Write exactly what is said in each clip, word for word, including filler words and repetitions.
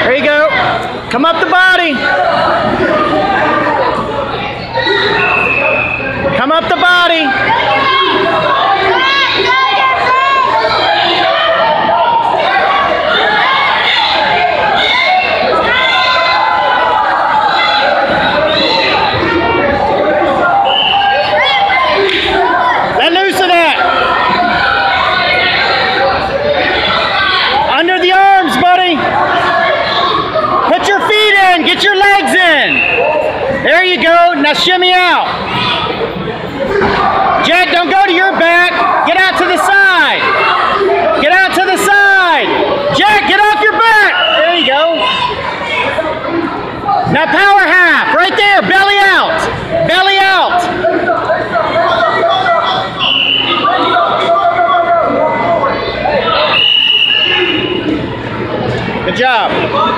There you go. Come up the body. Come up the body. Let loose of that. Under the arms, buddy. Put your feet in. Get your legs in. There you go. Now shimmy out. Jack, don't go to your back. Get out to the side. Get out to the side. Jack, get off your back. There you go. Now power half. Right there. Belly out. Belly out. Good job.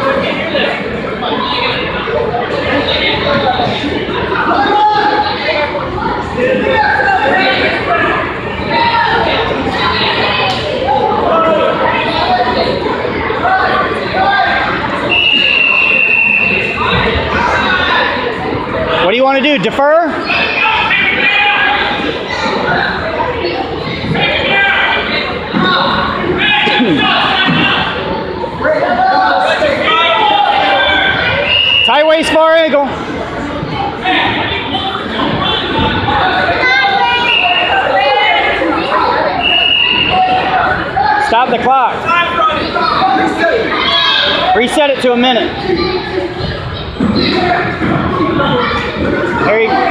What do you want to do? Defer? Tight waist bar angle. Stop the clock. Reset it to a minute. There you go.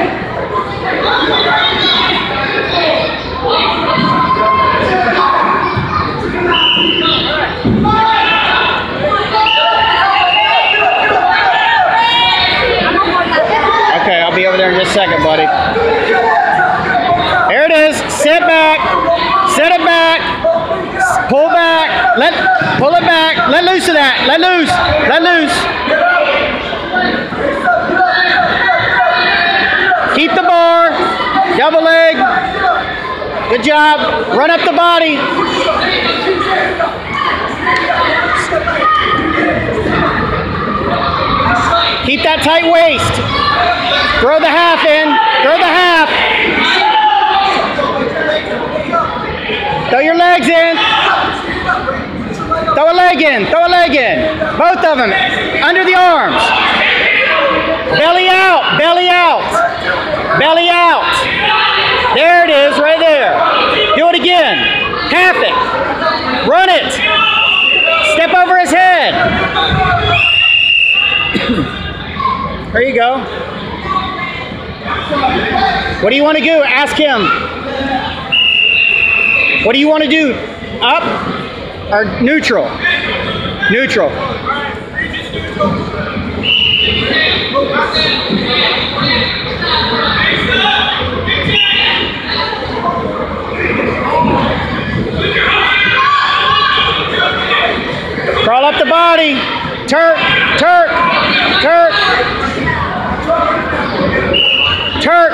Okay, I'll be over there in just a second, buddy. There it is. Sit back. Set it back. Pull back. Let pull it back. Let loose of that. Let loose. Let loose. Keep the bar. Double leg. Good job. Run up the body. Keep that tight waist. Throw the half in. Throw the half. Throw your legs in. Throw a leg in. Throw a leg in. Both of them. Under the arms. Belly out. Belly out. Belly out. There it is. Right there. Do it again. Half it. Run it. Step over his head. There you go. What do you want to do? Ask him. What do you want to do? Up or neutral? Neutral. Crawl up the body. Turk, Turk, Turk. Turk.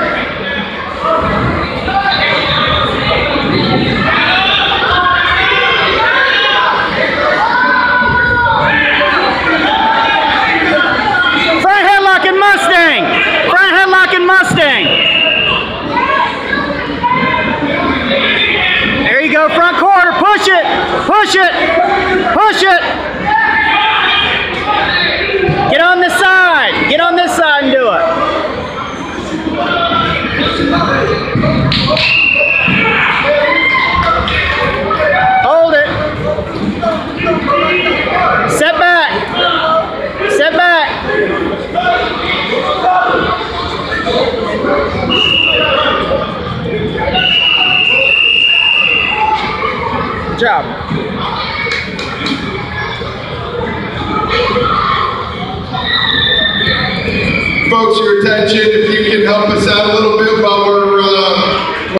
Front headlock and Mustang. Front headlock and Mustang. There you go, front quarter. Push it. Push it. Push it. Get on this side. Get on this side and do it. Hold it. Set back. Set back. Good job. Folks, your attention, if you can help us out a little bit.